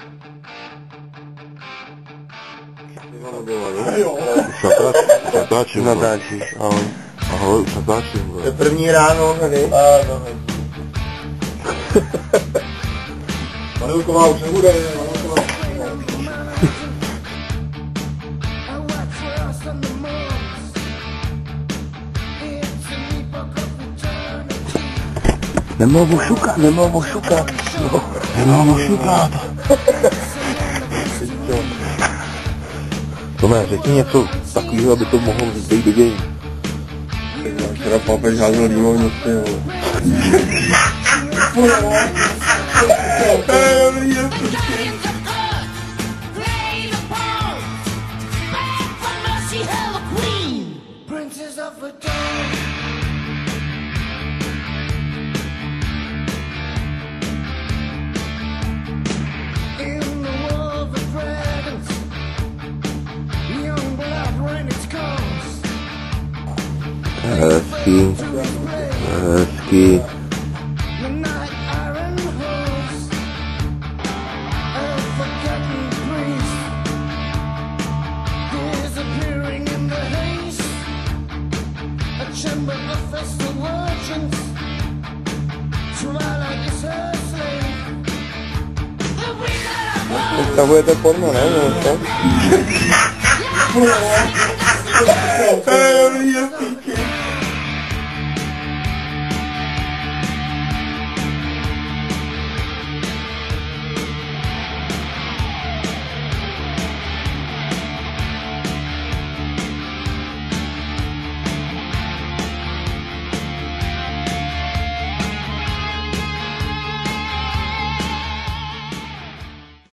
Natáčím. Natáčíš, ahoj. Ahoj, už natáčím. To je první ráno tady. Vanilková už nebude, Vanilková. Nemohu šukat. Tome, řekni něco takového, aby to mohlo být do dějin. Včera papež házel límovnici, Hezký. Představujete porno, ne?